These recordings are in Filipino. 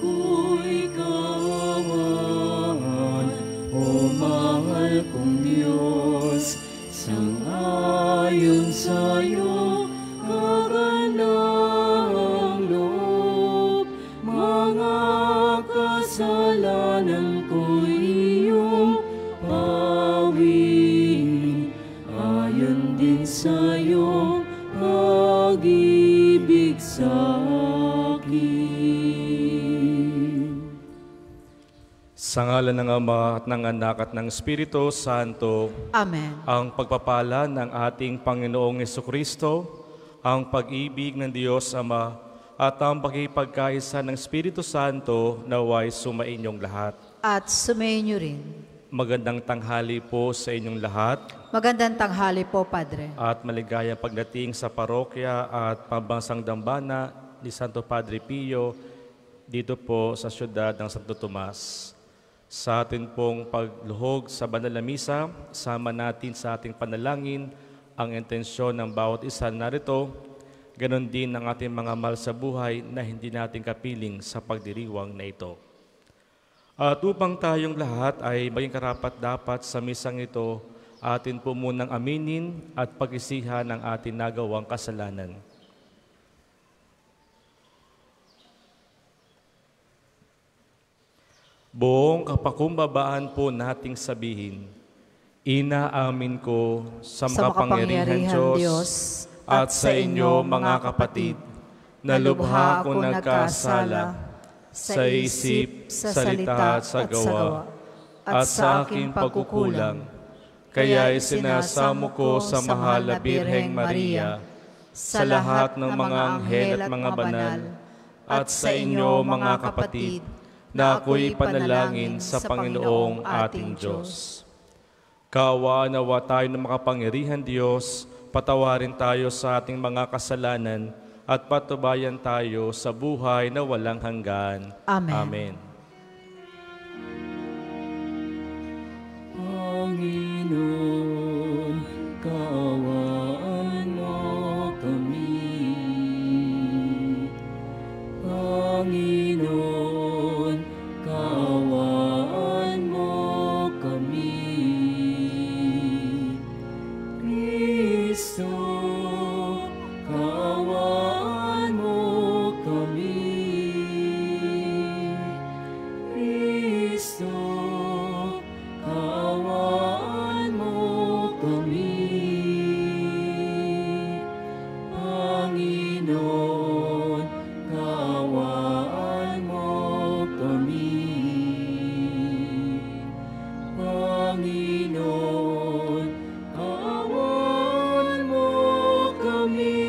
ako'y kaawaan. O mahal kong Diyos, sang-ayon sa'yo, kagandahang loob. Mga kasalanan ko'y iyong pawin, ayon din sa iyong pag-ibig sa akin. Sa ngalan ng Ama at ng Anak at ng Espiritu Santo. Amen. Ang pagpapala ng ating Panginoong Jesucristo, ang pag-ibig ng Diyos Ama, at ang pagkipagkaisa ng Espiritu Santo naway sumainyong lahat. At sumainyo rin. Magandang tanghali po sa inyong lahat. Magandang tanghali po, Padre. At maligayang pagdating sa parokya at pambansang dambana ni Santo Padre Pio dito po sa siyudad ng Santo Tomas. Sa atin pong pagluhog sa banal na misa, sama natin sa ating panalangin ang intensyon ng bawat isa narito, ganon din ang ating mga mahal sa buhay na hindi natin kapiling sa pagdiriwang na ito. At upang tayong lahat ay maging karapat-dapat sa misang ito, atin po munang aminin at pag-isihan ang ating nagawang kasalanan. Buong kapakumbabaan po nating sabihin, inaamin ko sa makapangyarihan Diyos at sa inyo mga kapatid, na lubha akong nagkasala sa isip, salita at sa gawa, at sa aking pagkukulang. Kaya'y sinasamo ko sa mahal na Birheng Maria, sa lahat ng mga anghel at mga banal, at sa inyo mga kapatid, na ako'y panalangin sa Panginoong ating Diyos. Kaawa-nawa tayo ng makapangyarihan Diyos, patawarin tayo sa ating mga kasalanan at patubayan tayo sa buhay na walang hanggan. Amen. Amen. Panginoon, kaawaan mo kami. Panginoon, kaawaan mo kami. Kristo, kaawaan mo kami. Kristo, kaawaan mo kami. Panginoon, kaawaan mo kami. Panginoon, kaawaan mo kami.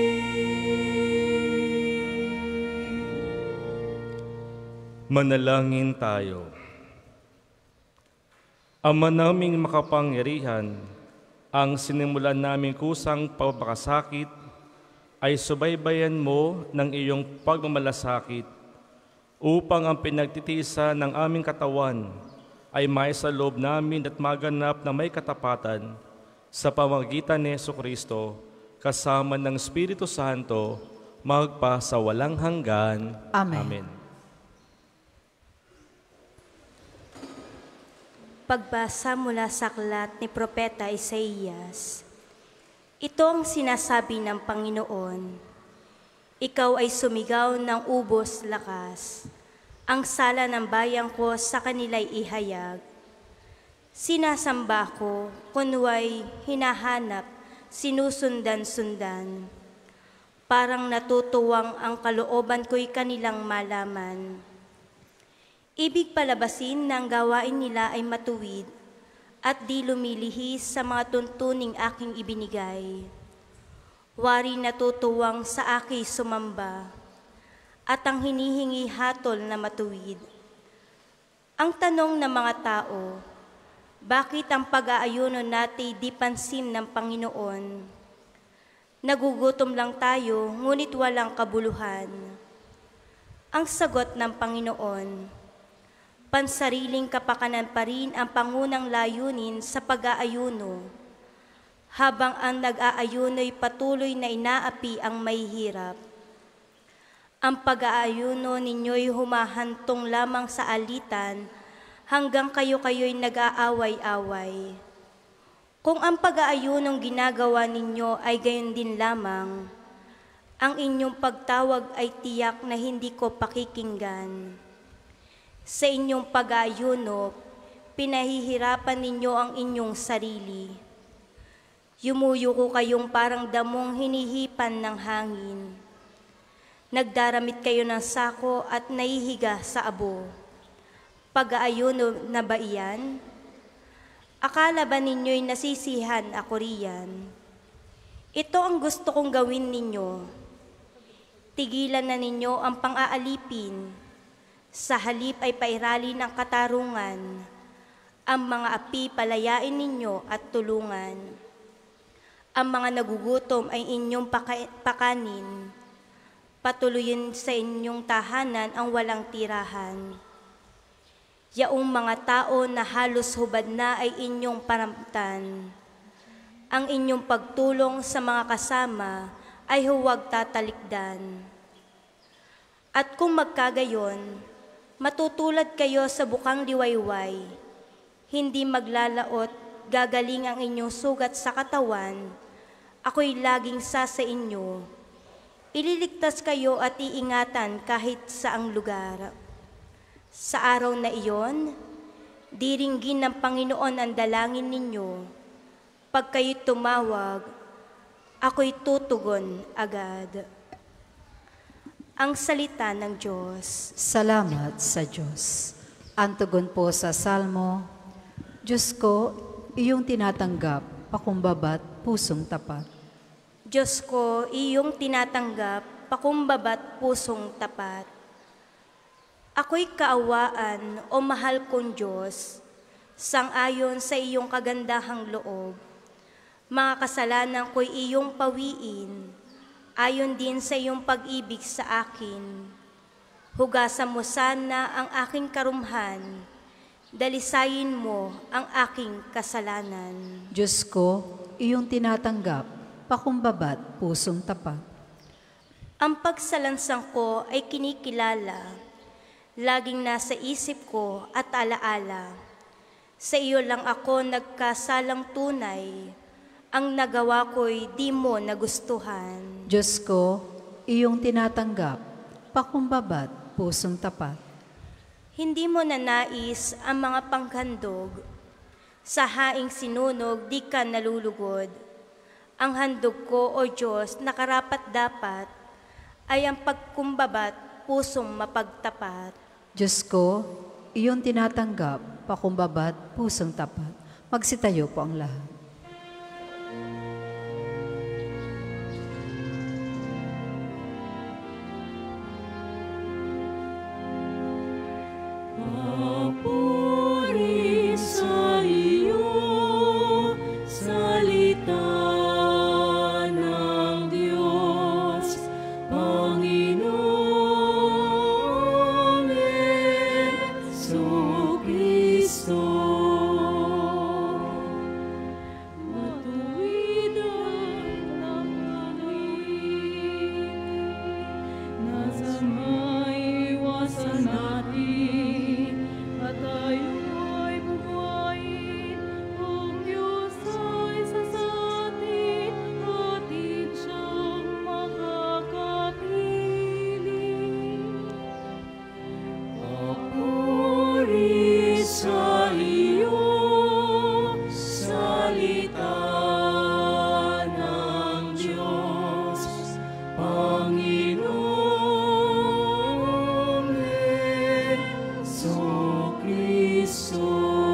Manalangin tayo. Ama naming makapangyarihan, ang sinimulan naming kusang pagpapakasakit ay subaybayan mo ng iyong pagmamalasakit upang ang pinagtitiisa ng aming katawan ay maisaloob namin at maganap na may katapatan sa pamamagitan ni Jesucristo kasama ng Espiritu Santo magpa sa walang hanggan. Amen. Amen. Pagbasa mula sa aklat ni Propeta Isaías. Ito ang sinasabi ng Panginoon. Ikaw ay sumigaw ng ubos lakas. Ang sala ng bayan ko sa kanila'y ihayag. Sinasamba ko, kunway hinahanap, sinusundan-sundan. Parang natutuwang ang kalooban ko'y kanilang malaman. Ibig palabasin na ang gawain nila ay matuwid at di lumilihis sa mga tuntuning aking ibinigay. Wari natutuwang sa aking sumamba at ang hinihingi hatol na matuwid. Ang tanong ng mga tao, bakit ang pag-aayuno natin di pansin ng Panginoon? Nagugutom lang tayo, ngunit walang kabuluhan. Ang sagot ng Panginoon, pansariling kapakanan pa rin ang pangunang layunin sa pag-aayuno, habang ang nag-aayuno'y patuloy na inaapi ang mahihirap. Ang pag-aayuno ninyo'y humahantong lamang sa alitan hanggang kayo-kayo'y nag-aaway-away. Kung ang pag-aayunong ginagawa ninyo ay gayon din lamang, ang inyong pagtawag ay tiyak na hindi ko pakikinggan. Sa inyong pag-aayuno, pinahihirapan ninyo ang inyong sarili. Yumuyuko kayong parang damong hinihipan ng hangin. Nagdaramit kayo ng sako at nahihiga sa abo. Pag-aayuno na ba iyan? Akala ba ninyo'y nasisihan ako riyan? Ito ang gusto kong gawin ninyo. Tigilan na ninyo ang pang-aalipin. Sa halip ay pairali ng katarungan. Ang mga api palayain ninyo at tulungan. Ang mga nagugutom ay inyong pakanin. Patuloyin sa inyong tahanan ang walang tirahan. Yaong mga tao na halos hubad na ay inyong paramtan. Ang inyong pagtulong sa mga kasama ay huwag tatalikdan. At kung magkagayon, matutulad kayo sa bukang liwayway, hindi maglalaot, gagaling ang inyong sugat sa katawan, ako'y laging sa inyo. Ililigtas kayo at iingatan kahit saang lugar. Sa araw na iyon, diringgin ng Panginoon ang dalangin ninyo. Pag kayo'y tumawag, ako'y tutugon agad. Ang salita ng Diyos. Salamat sa Diyos. Ang tugon po sa Salmo, Diyos ko, iyong tinatanggap, pakumbabat, pusong tapat. Diyos ko, iyong tinatanggap, pakumbabat, pusong tapat. Ako'y kaawaan o mahal kong Diyos, sang-ayon sa iyong kagandahang loob. Mga kasalanan ko'y iyong pawiin, ayon din sa iyong pag-ibig sa akin. Hugasan mo sana ang aking karumhan, dalisayin mo ang aking kasalanan. Diyos ko, iyong tinatanggap, pakumbabat, pusong tapat. Ang pagsalansang ko ay kinikilala, laging nasa isip ko at alaala. Sa iyo lang ako nagkasalang tunay, ang nagawa ko'y di mo nagustuhan. Diyos ko, iyong tinatanggap, pakumbabat, pusong tapat. Hindi mo nanais ang mga panghandog, sa haing sinunog di ka nalulugod. Ang handog ko, O Diyos, na karapat-dapat, ay ang pagkumbabat, pusong mapagtapat. Diyos ko, iyong tinatanggap, pakumbabat, pusong tapat. Magsitayo po ang lahat. Papuri sa iyo, salita ng Diyos, Panginoong Jesucristo. Matuwid ang langit, nasa maiwasan natin, at tayo'y bubuhayin. Ang Diyos ay sasatin, atin siyang makakapiling. Papuri sa iyo, salita ng Diyos, Panginoong Jesucristo.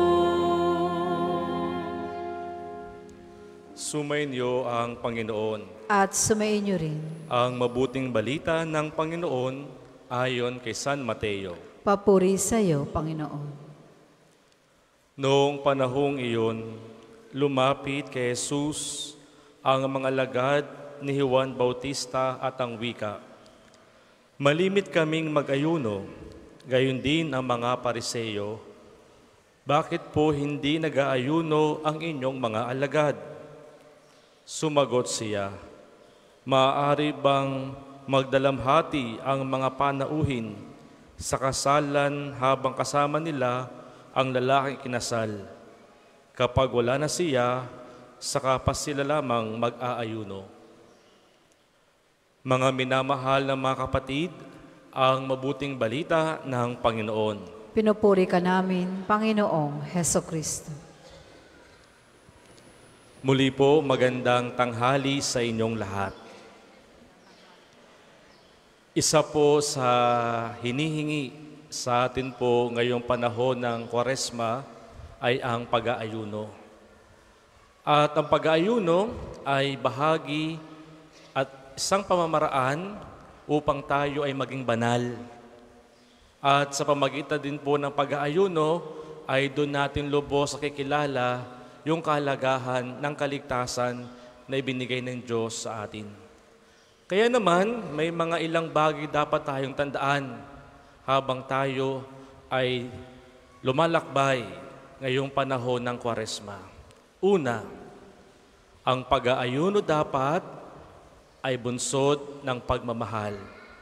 Sumainyo ang Panginoon. At sumainyo rin. Ang mabuting balita ng Panginoon ayon kay San Mateo. Papuri sa iyo, Panginoon. Noong panahong iyon, lumapit kay Jesus ang mga lagad ni Juan Bautista at ang wika, "Malimit kaming mag-ayuno, gayon din ang mga Pariseyo. Bakit po hindi nag-aayuno ang inyong mga alagad?" Sumagot siya, "Maaari bang magdalamhati ang mga panauhin sa kasalan habang kasama nila ang lalaking kinasal. Kapag wala na siya, saka pa sila lamang mag-aayuno. Mga minamahal na mga kapatid, ang mabuting balita ng Panginoon. Pinupuri ka namin, Panginoong Heso Kristo. Muli po, magandang tanghali sa inyong lahat. Isa po sa hinihingi sa atin po ngayong panahon ng Kwaresma ay ang pag-aayuno. At ang pag-aayuno ay bahagi at isang pamamaraan upang tayo ay maging banal. At sa pamagitan din po ng pag-aayuno ay doon natin lubos sa kikilala yung kahalagahan ng kaligtasan na ibinigay ng Diyos sa atin. Kaya naman, may mga ilang bagay dapat tayong tandaan habang tayo ay lumalakbay ngayong panahon ng Kwaresma. Una, ang pag-aayuno dapat ay bunsod ng pagmamahal.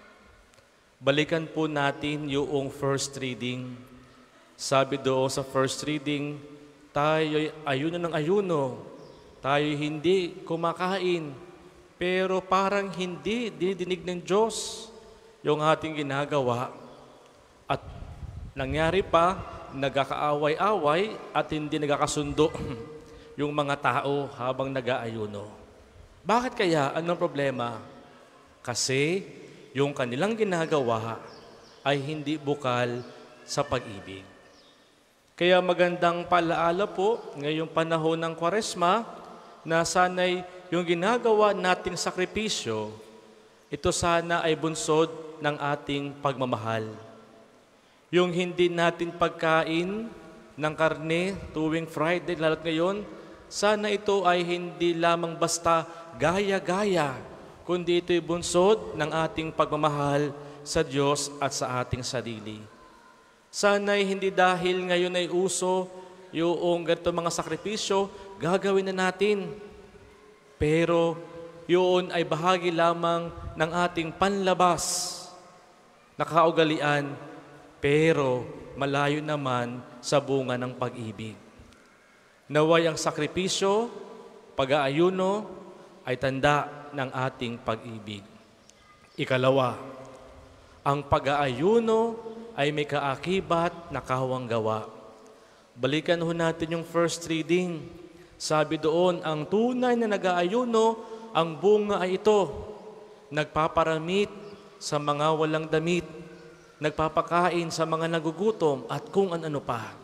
Balikan po natin yung first reading. Sabi doon sa first reading, tayo ay ayuno ng ayuno. Tayo hindi kumakain. Pero parang hindi dinidinig ng Diyos yung ating ginagawa. At nangyari pa, nagkakaaway-away at hindi nagkakasundo yung mga tao habang nag-aayuno. Bakit kaya? Anong problema? Kasi yung kanilang ginagawa ay hindi bukal sa pag-ibig. Kaya magandang palaala po ngayong panahon ng Kwaresma na sana'y yung ginagawa nating sakripisyo, ito sana ay bunsod ng ating pagmamahal. Yung hindi natin pagkain ng karne tuwing Friday, lalo't ngayon, sana ito ay hindi lamang basta gaya-gaya, kundi ito'y bunsod ng ating pagmamahal sa Diyos at sa ating sarili. Sana'y hindi dahil ngayon ay uso yung ganito mga sakripisyo, gagawin na natin. Pero yun ay bahagi lamang ng ating panlabas na kaugalian, pero malayo naman sa bunga ng pag-ibig. Naway ang sakripisyo, pag-aayuno, ay tanda ng ating pag-ibig. Ikalawa, ang pag-aayuno ay may kaakibat na kawanggawa. Balikan ho natin yung first reading. Sabi doon, ang tunay na nag-aayuno, ang bunga ay ito. Nagpaparamit sa mga walang damit, nagpapakain sa mga nagugutom, at kung ano pa.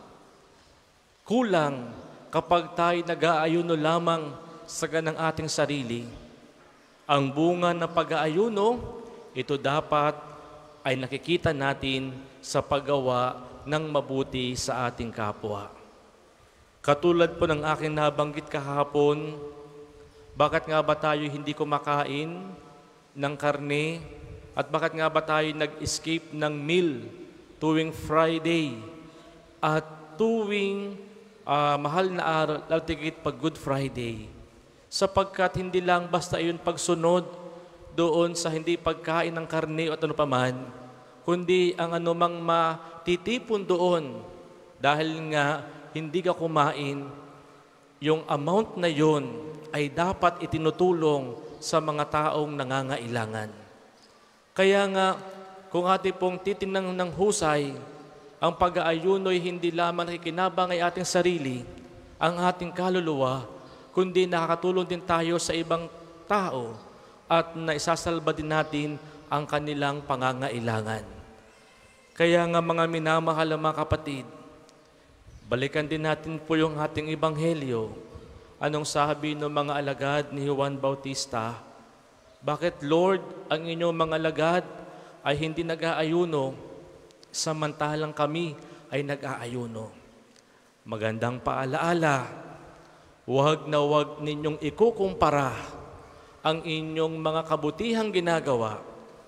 Kulang kapag tayo nag-aayuno lamang sa ganang ating sarili. Ang bunga ng pag-aayuno, ito dapat ay nakikita natin sa paggawa ng mabuti sa ating kapwa. Katulad po ng aking nabanggit kahapon, bakit nga ba tayo hindi kumakain ng karne at bakit nga ba tayo nag-escape ng meal tuwing Friday at tuwing mahal na araw, laltigit pag Good Friday? Sapagkat hindi lang basta yun pagsunod doon sa hindi pagkain ng karne at ano paman, kundi ang anumang matitipon doon dahil nga hindi ka kumain, yung amount na yon ay dapat itinutulong sa mga taong nangangailangan. Kaya nga, kung ating pong titinang ng husay, ang pag-aayuno ay hindi lamang nakikinabang ay ating sarili, ang ating kaluluwa, kundi nakakatulong din tayo sa ibang tao at naisasalba din natin ang kanilang pangangailangan. Kaya nga mga minamahal na mga kapatid, balikan din natin po yung ating ebanghelyo. Anong sabi ng mga alagad ni Juan Bautista? Bakit, Lord, ang inyong mga alagad ay hindi nag-aayuno, samantalang kami ay nag-aayuno? Magandang paalaala, huwag na huwag ninyong ikukumpara ang inyong mga kabutihang ginagawa.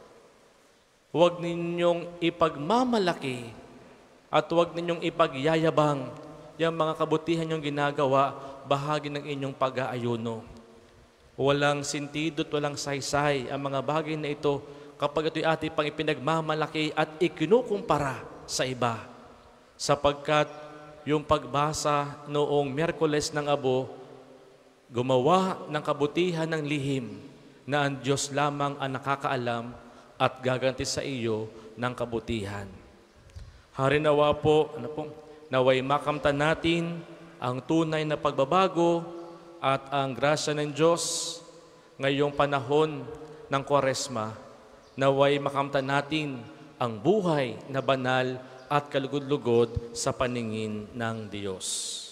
Huwag ninyong ipagmamalaki at huwag ninyong ipagyayabang yung mga kabutihan yung ginagawa, bahagi ng inyong pag-aayuno. Walang sentido at walang saysay ang mga bagay na ito kapag ito'y ating pang ipinagmamalaki at ikinukumpara sa iba. Sapagkat yung pagbasa noong Miyerkules ng Abo, gumawa ng kabutihan ng lihim na ang Diyos lamang ang nakakaalam at gaganti sa iyo ng kabutihan. Harinawa po, naway makamtan natin ang tunay na pagbabago at ang grasya ng Diyos ngayong panahon ng Kwaresma. Naway makamtan natin ang buhay na banal at kalugod-lugod sa paningin ng Diyos.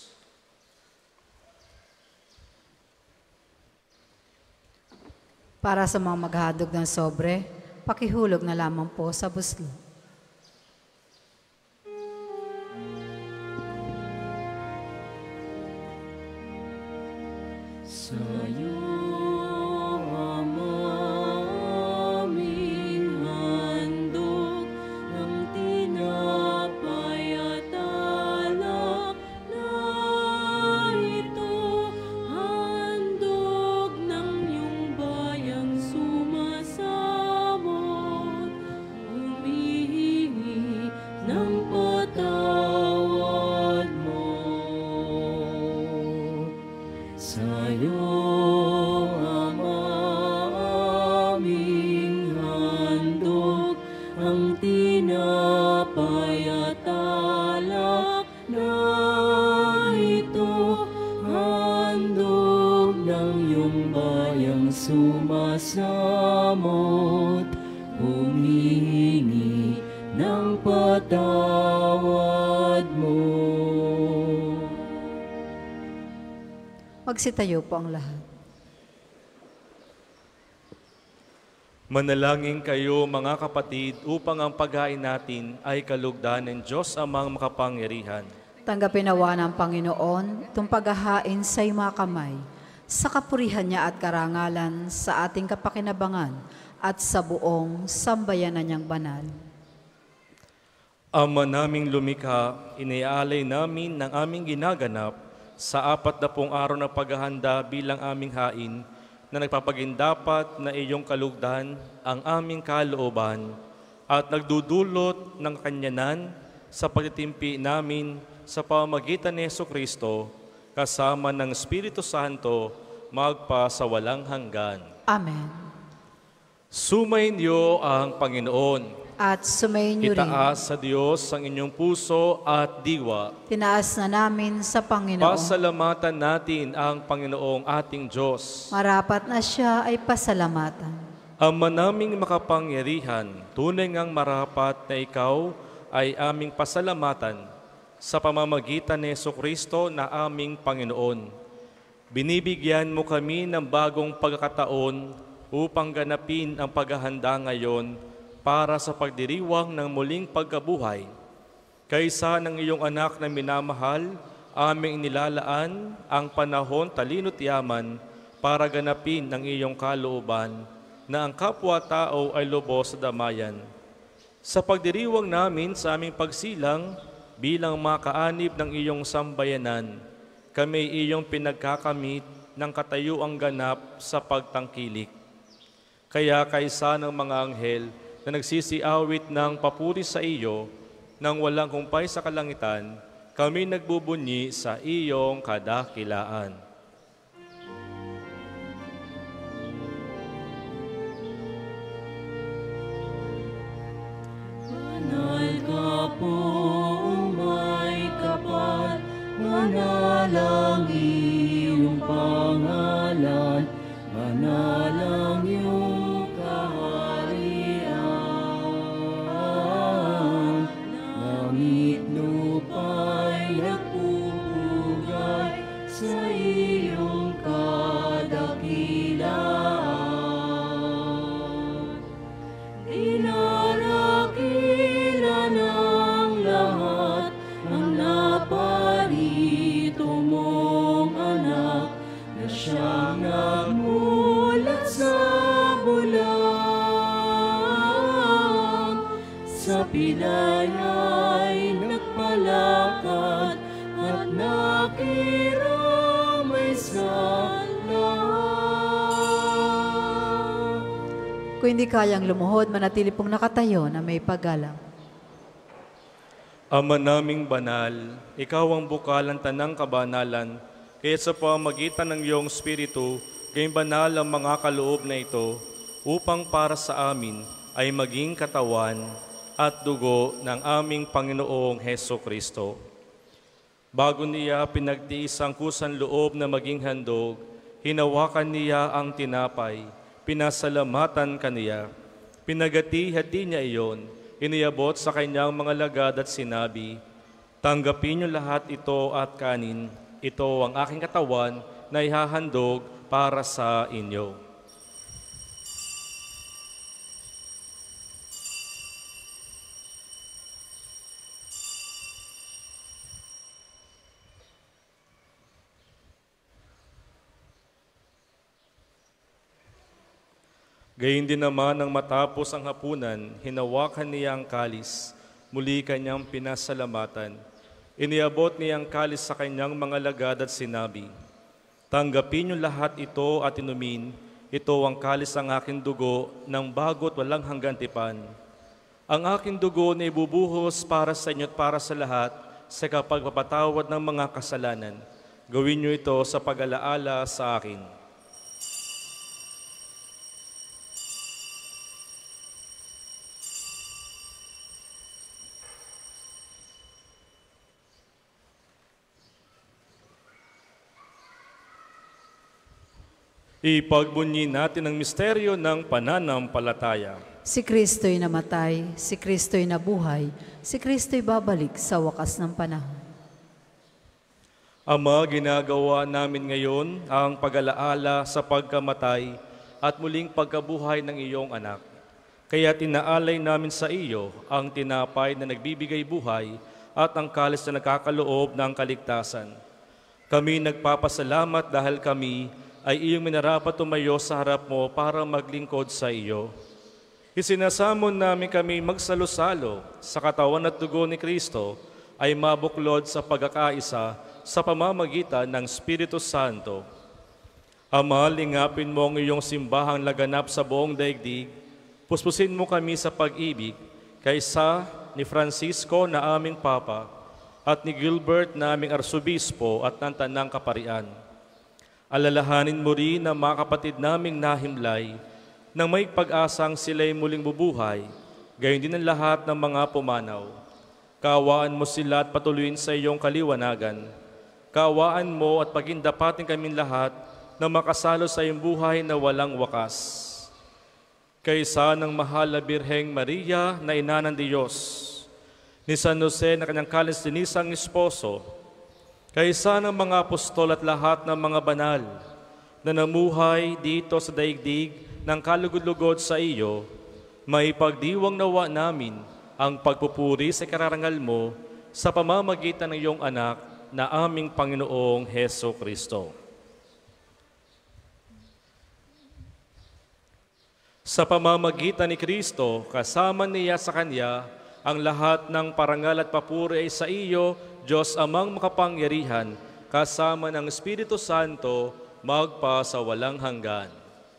Para sa mga maghahadog ng sobre, pakihulog na lamang po sa buslo. Sa'yo, Ama, aming handog ng tinapay at alak na ito, handog ng iyong bayang sumasamot, humihingi ng patawad mo. Sa'yo, Ama, aming handog ang tinapay at alak na ito, handog ng iyong bayang sumasamot, humihingi ng patawad mo. Magsitayo po ang lahat. Manalangin kayo mga kapatid upang ang paghain natin ay kalugdan ng Diyos amang makapangyarihan. Tanggapin nawa ng Panginoon itong paghahain sa iyong mga kamay, sa kapurihan niya at karangalan sa ating kapakinabangan at sa buong sambayanan niyang banal. Ama naming lumikha, iniaalay namin ng aming ginaganap sa 40 araw na paghahanda bilang aming hain na nagpapagindapat na iyong kalugdan ang aming kalooban at nagdudulot ng kanyanan sa pagtitimpi namin sa pamamagitan ni Jesucristo kasama ng Espiritu Santo magpa sa walang hanggan. Amen. Sumayin niyo ang Panginoon. At sumayin niyo rin. Itaas sa Diyos ang inyong puso at diwa. Tinaas na namin sa Panginoon. Pasalamatan natin ang Panginoong ating Diyos. Marapat na siya ay pasalamatan. Ama naming makapangyarihan, tunay ngang marapat na ikaw ay aming pasalamatan sa pamamagitan ni Jesucristo na aming Panginoon. Binibigyan mo kami ng bagong pagkakataon upang ganapin ang paghahanda ngayon para sa pagdiriwang ng muling pagkabuhay. Kaysa ng iyong anak na minamahal, aming inilalaan ang panahon talino't yaman para ganapin ang iyong kalooban na ang kapwa-tao ay lubos sa damayan. Sa pagdiriwang namin sa aming pagsilang bilang makaanib ng iyong sambayanan, kami iyong pinagkakamit ng katayuang ganap sa pagtangkilik. Kaya kaysa ng mga anghel na nagsisiawit ng papuri sa iyo nang walang kumpay sa kalangitan, kami nagbubunyi sa iyong kadakilaan. Banal ka po, may kapal, manalang iyong pangalan, manalang iyong kaharian. Langit lupa'y nagpupugay sa iyong kadakilaan. Dinarakila ng lahat ang naparito mong anak na siyang nagmulat sa bulan. Sa pilay ay nagpalakad at nakiramay sa lahat. Kung hindi kayang lumuhod, manatili pong nakatayo na may paggalang. Ama naming banal, ikaw ang bukalan tanang kabanalan, kaya sa pamagitan ng iyong Espiritu, gayong banal ang mga kaloob na ito, upang para sa amin ay maging katawan at dugo ng aming Panginoong Heso Kristo. Bago niya pinagtiis ang kusang loob na maging handog, hinawakan niya ang tinapay, pinasalamatan kaniya, pinagati-hati niya iyon, iniabot sa kanyang mga lagad at sinabi, "Tanggapin niyo lahat ito at kanin, ito ang aking katawan na ihahandog para sa inyo." Gayun din naman nang matapos ang hapunan, hinawakan niya ang kalis, muli kanyang pinasalamatan. Iniabot niya ang kalis sa kanyang mga lagad at sinabi, "Tanggapin niyo lahat ito at inumin, ito ang kalis ng aking dugo ng bago't walang hanggan tipan. Ang aking dugo na ibubuhos para sa inyo at para sa lahat sa kapagpapatawad ng mga kasalanan. Gawin niyo ito sa pag-alaala sa akin." Ipagbunyi natin ang misteryo ng pananampalataya. Si Kristo'y namatay, si Kristo'y nabuhay, si Kristo'y babalik sa wakas ng panahon. Ama, ginagawa namin ngayon ang pag-alaala sa pagkamatay at muling pagkabuhay ng iyong anak. Kaya tinaalay namin sa iyo ang tinapay na nagbibigay buhay at ang kalis na nagkakaloob ng kaligtasan. Kami nagpapasalamat dahil kami ay iyong minarapat tumayo sa harap mo para maglingkod sa iyo. Isinasamon namin kami magsalo-salo sa katawan at dugo ni Kristo ay mabuklod sa pagkakaisa sa pamamagitan ng Espiritu Santo. Ama, lingapin mo ang iyong simbahang laganap sa buong daigdig. Puspusin mo kami sa pag-ibig kaysa ni Francisco na aming Papa at ni Gilbert na aming Arsobispo at ng Tanang Kaparian. Alalahanin mo rin ang mga kapatid naming nahimlay nang may pag-asang sila'y muling bubuhay, gayon din ang lahat ng mga pumanaw. Kaawaan mo sila at patuloyin sa iyong kaliwanagan. Kaawaan mo at pagindapatin kaming lahat na makasalo sa iyong buhay na walang wakas. Kaysa ng mahal na Birheng Maria na ina ng Diyos, ni San Jose na kanyang kalis-linisang esposo, kaysa ng mga apostol at lahat ng mga banal na namuhay dito sa daigdig ng kalugod-lugod sa iyo, may pagdiwang nawa namin ang pagpupuri sa kararangal mo sa pamamagitan ng iyong anak na aming Panginoong Heso Kristo. Sa pamamagitan ni Kristo, kasama niya sa Kanya, ang lahat ng parangal at papuri ay sa iyo, Diyos amang makapangyarihan, kasama ng Espiritu Santo, magpa sa walang hanggan.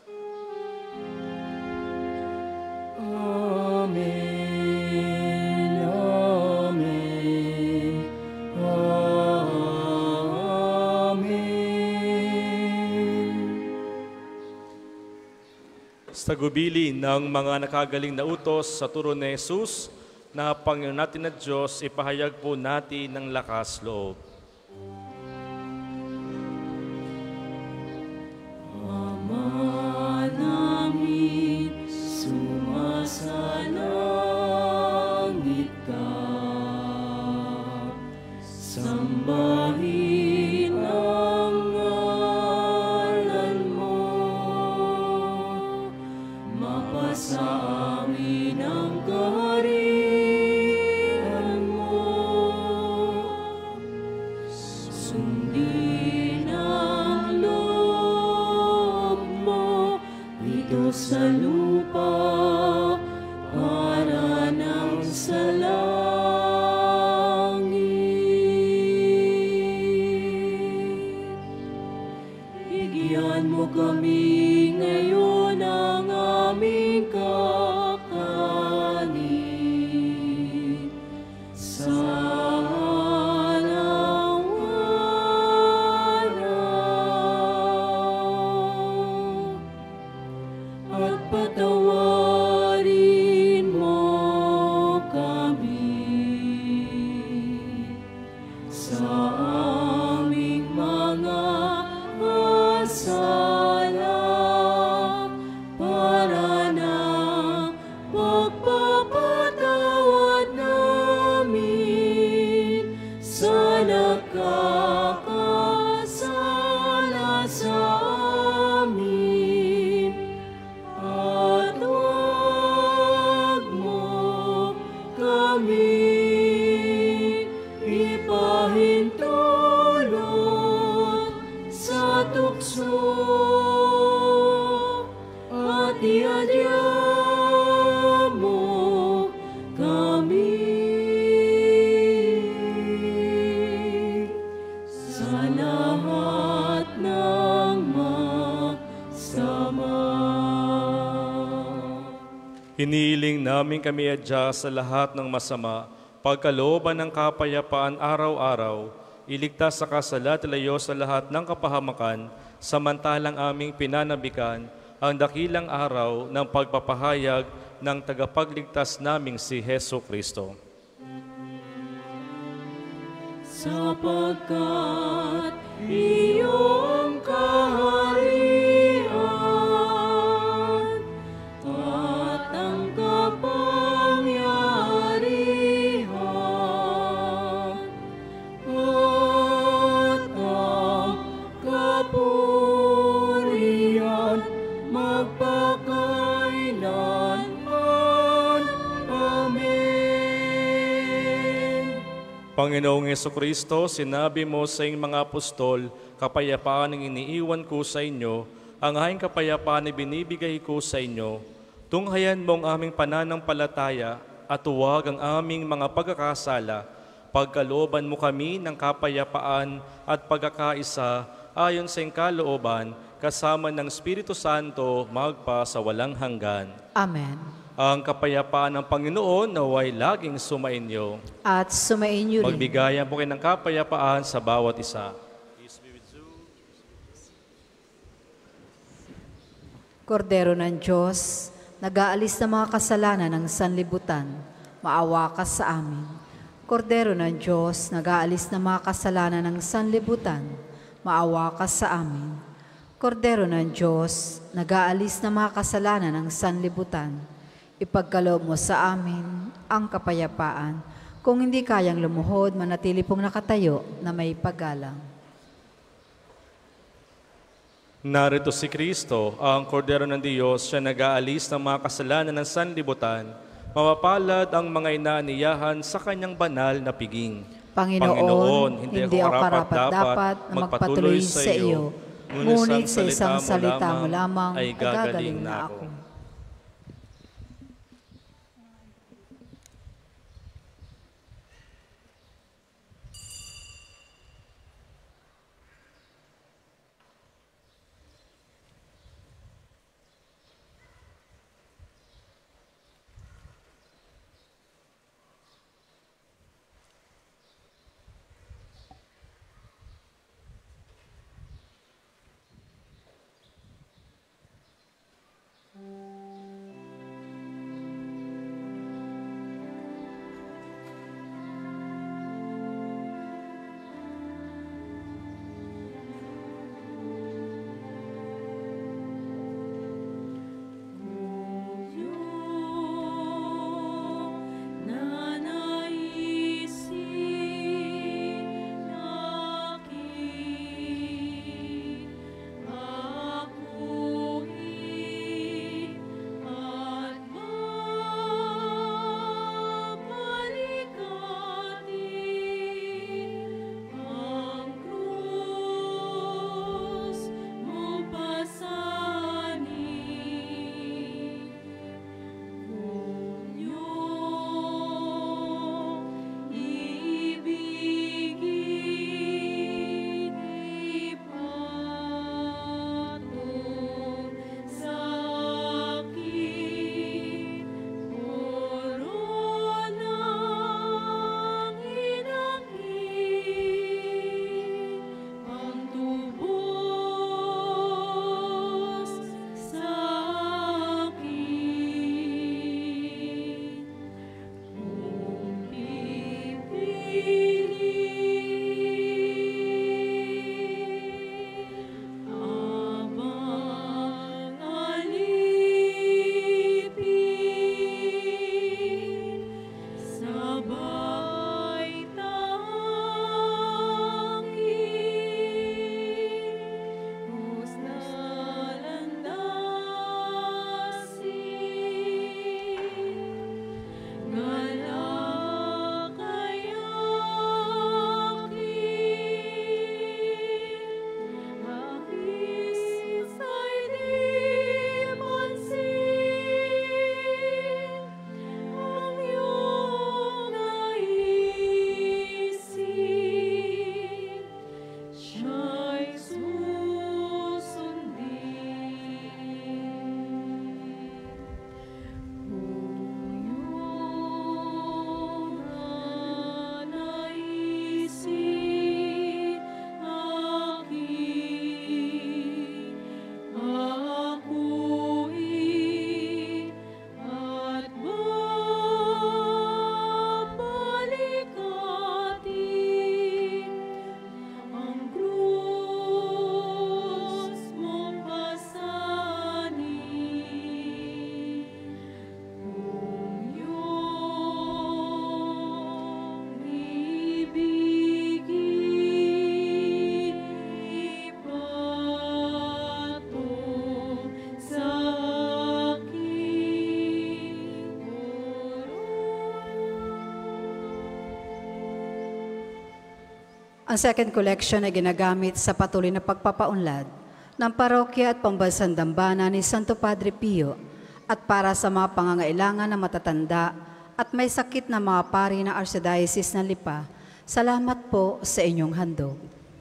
Amen. Amen. Amen. Sa gubili ng mga nakagaling na utos sa turo ni Jesus, na Panginoon natin na Diyos, ipahayag po natin ng lakas loob. Ama namin, sumasalangit ka. Sambahin ang ngalan mo. Mapasa amin ang kaharian mo. Sundin ang loob mo dito sa lupa para nang sa langit. Bigyan mo kami ngayon ang aming Hiniling namin kami adya sa lahat ng masama, pagkalooban ng kapayapaan araw-araw, iligtas sa kasalat layo sa lahat ng kapahamakan, samantalang aming pinanabikan ang dakilang araw ng pagpapahayag ng tagapagligtas naming si Heso Kristo. Sapagkat iyong kaharian at ang kapangyarihan at ang kapurihan magpakailanman. Amen. Panginoong Jesucristo, sinabi mo sa iyong mga apostol, kapayapaan ang iniiwan ko sa inyo, ang aking kapayapaan ay binibigay ko sa inyo. Tunghayan mo ang aming pananampalataya at huwag ang aming mga pagkakasala. Pagkalooban mo kami ng kapayapaan at pagkakaisa ayon sa iyong kalooban, kasama ng Espiritu Santo magpa sa walang hanggan. Amen. Ang kapayapaan ng Panginoon naway laging sumainyo. At sumainyo rin. Magbigayan po kayo ng kapayapaan sa bawat isa. Kordero ng Diyos, nag-aalis ng mga kasalanan ng sanlibutan, maawa ka sa amin. Kordero ng Diyos, nag-aalis ng mga kasalanan ng sanlibutan, maawa ka sa amin. Kordero ng Diyos, nag-aalis ng mga kasalanan ng sanlibutan, ipagkaloob mo sa amin ang kapayapaan. Kung hindi kayang lumuhod, manatili pong nakatayo na may paggalang. Narito si Kristo, ang Kordero ng Diyos, siya nag-aalis ng mga kasalanan ng sanlibutan. Mapapalad ang mga inaaniyahan sa kanyang banal na piging. Panginoon, hindi ako karapat-dapat na magpatuloy sa iyo, ngunit sa isang salita mo lamang ay gagaling na ako. Ang second collection ay ginagamit sa patuloy na pagpapaunlad ng parokya at pambansang dambana ni Santo Padre Pio at para sa mga pangangailangan ng matatanda at may sakit na mga pari ng Archdiocese ng Lipa. Salamat po sa inyong handog.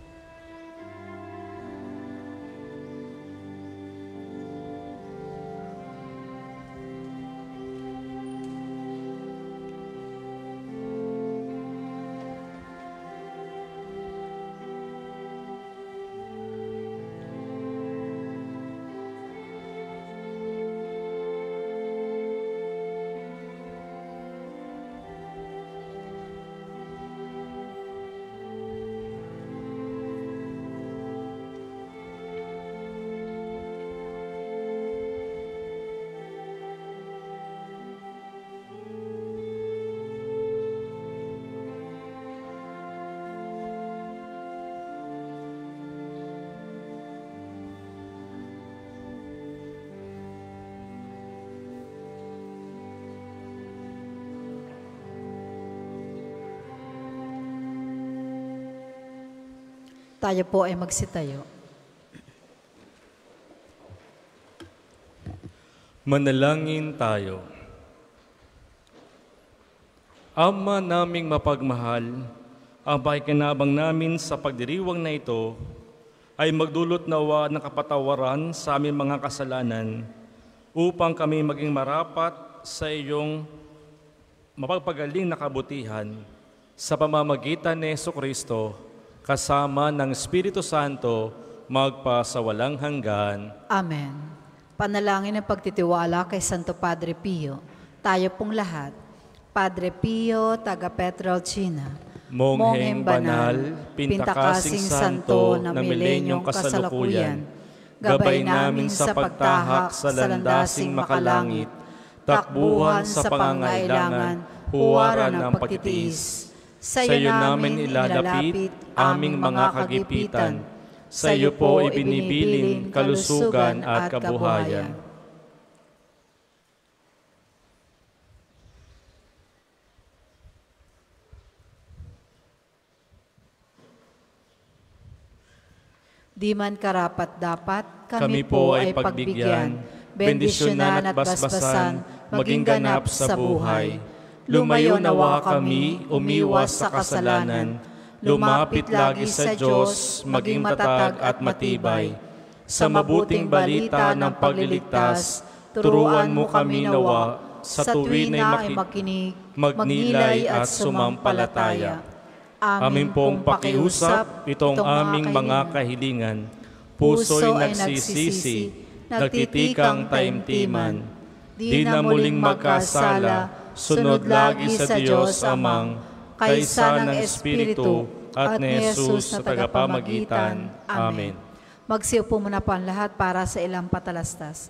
Tayo po ay magsitayo. Manalangin tayo. Ama naming mapagmahal, ang pakikinabang namin sa pagdiriwang na ito ay magdulot nawa ng kapatawaran sa aming mga kasalanan upang kami maging marapat sa iyong mapagpagaling na kabutihan sa pamamagitan ni Jesucristo kasama ng Espiritu Santo magpa sa walang hanggan. Amen. Panalangin ng pagtitiwala kay Santo Padre Pio. Tayo pong lahat. Padre Pio, taga Petralcina, Mongheng banal, pintakasing santo na milenyong kasalukuyan, gabay namin sa pagtahak sa landasing makalangit, takbuhan sa pangangailangan, huwaran ng pagtitiis. Sa iyo namin ilalapit aming mga kagipitan. Sa iyo po ibinibilin kalusugan at kabuhayan. Di man karapat-dapat, Kami po ay pagbigyan, bendisyonan at basbasan, maging ganap sa buhay. Lumayo nawa kami, umiwas sa kasalanan, lumapit lagi sa Diyos, maging matatag at matibay. Sa mabuting balita ng pagliligtas, turuan mo kami nawa, sa tuwin ay makinig, magnilay at sumampalataya. Amin pong pakiusap, itong aming mga kahilingan, puso'y nagsisisi, nagtitikang taimtiman, di na muling magkasala, sunod lagi sa Diyos Amang, kaysa ng Espiritu at ni Jesus sa tagapamagitan. Amen. Magsiupo muna po ang lahat para sa ilang patalastas.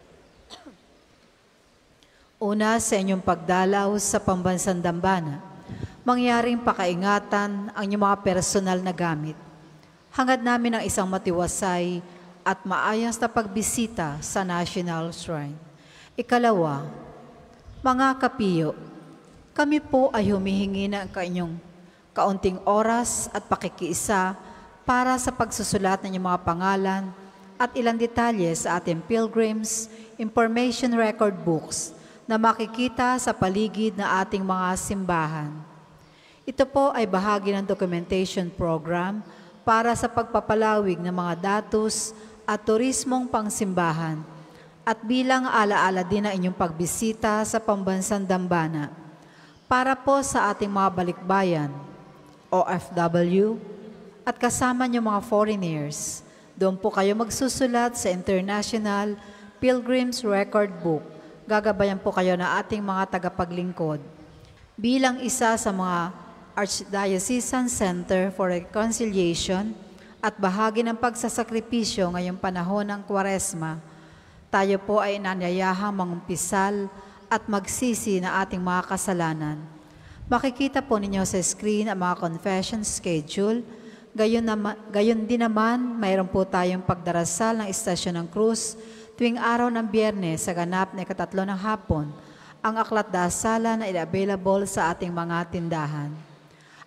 Una, sa inyong pagdalaw sa pambansang dambana, mangyaring pakaingatan ang inyong mga personal na gamit. Hangad namin ang isang matiwasay at maayos na pagbisita sa National Shrine. Ikalawa, mga kapiyo, kami po ay humihingi ng kainyong kaunting oras at pakikiisa para sa pagsusulat ng inyong mga pangalan at ilang detalye sa ating Pilgrims Information Record Books na makikita sa paligid na ating mga simbahan. Ito po ay bahagi ng documentation program para sa pagpapalawig ng mga datos at turismong pangsimbahan at bilang alaala din ang inyong pagbisita sa pambansang dambana. Para po sa ating mga balikbayan, OFW, at kasama niyo mga foreigners, doon po kayo magsusulat sa International Pilgrims Record Book. Gagabayan po kayo na ating mga tagapaglingkod. Bilang isa sa mga Archdiocesan Center for Reconciliation at bahagi ng pagsasakripisyo ngayong panahon ng Kwaresma, tayo po ay inanyayahang mangumpisal at magsisi na ating mga kasalanan. Makikita po ninyo sa screen ang mga confession schedule. Gayon din naman, mayroon po tayong pagdarasal ng Istasyon ng Cruz tuwing araw ng Biyernes sa ganap na 3:00 ng hapon. Ang aklat dasala na available sa ating mga tindahan.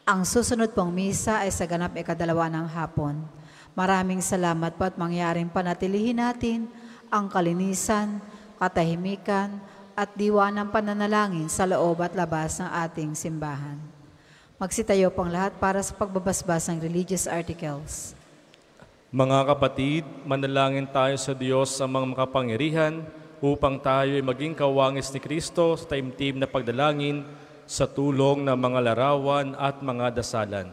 Ang susunod pong misa ay sa ganap ikadalawa ng hapon. Maraming salamat po at mangyaring panatilihin natin ang kalinisan, katahimikan, at diwa ng pananalangin sa loob at labas ng ating simbahan. Magsitayo pong lahat para sa pagbabasbas ng religious articles. Mga kapatid, manalangin tayo sa Diyos sa mga makapangyarihan upang tayo ay maging kawangis ni Kristo sa taimtim na pagdalangin sa tulong ng mga larawan at mga dasalan.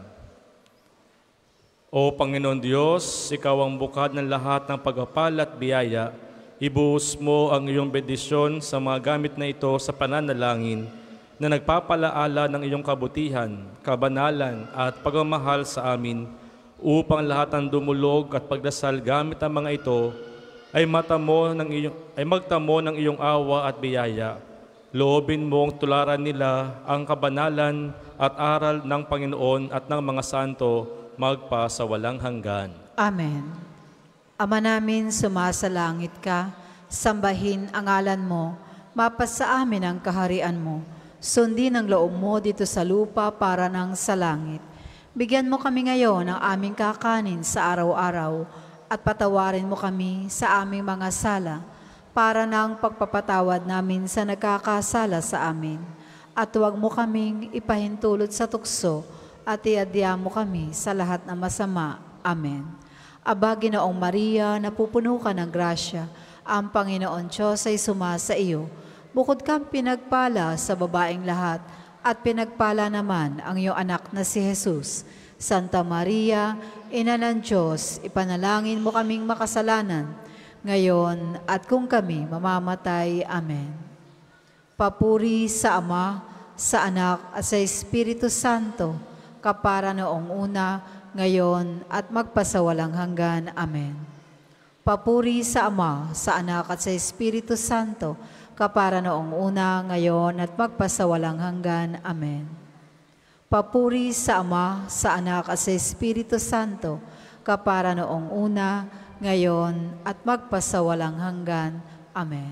O Panginoon Diyos, Ikaw ang bukad ng lahat ng pagpapala at biyaya. Ibuhos mo ang iyong bendisyon sa mga gamit na ito sa pananalangin na nagpapalaala ng iyong kabutihan, kabanalan at pagmamahal sa amin upang lahat ng dumulog at pagdasal gamit ang mga ito ay magtamo ng iyong awa at biyaya. Loobin mong tularan nila ang kabanalan at aral ng Panginoon at ng mga santo magpa sa walang hanggan. Amen. Ama namin, sumasalangit ka, sambahin ang ngalan mo, mapasa amin ang kaharian mo, sundin ang loob mo dito sa lupa para nang sa langit. Bigyan mo kami ngayon ng aming kakanin sa araw-araw at patawarin mo kami sa aming mga sala para ng pagpapatawad namin sa nagkakasala sa amin. At huwag mo kaming ipahintulot sa tukso at iadya mo kami sa lahat ng masama. Amen. Aba, Ginoong Maria, napupuno ka ng grasya, ang Panginoon Diyos ay sumasa iyo. Bukod kang pinagpala sa babaeng lahat, at pinagpala naman ang iyong anak na si Jesus. Santa Maria, Ina ng Diyos, ipanalangin mo kaming makasalanan, ngayon at kung kami mamamatay. Amen. Papuri sa Ama, sa Anak at sa Espiritu Santo, kapara noong una, ngayon at magpasawalang hanggan. Amen. Papuri sa Ama, sa Anak at sa Espiritu Santo, kapara noong una, ngayon at magpasawalang hanggan. Amen. Papuri sa Ama, sa Anak at sa Espiritu Santo, kapara noong una, ngayon at magpasawalang hanggan. Amen.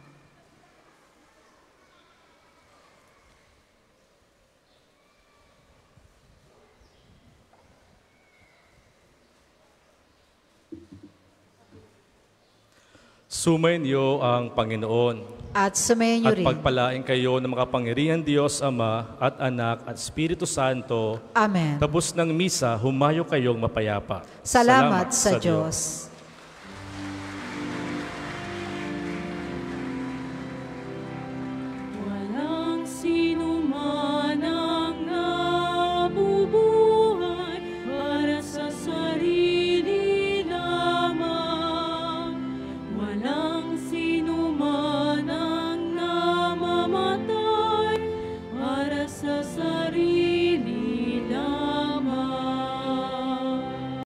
Sumainyo ang Panginoon. At sumayin niyo At rin. pagpalain kayo ng makapangyarihan Diyos Ama at Anak at Espiritu Santo. Amen. Tapos ng misa, humayo kayong mapayapa. Salamat sa Diyos.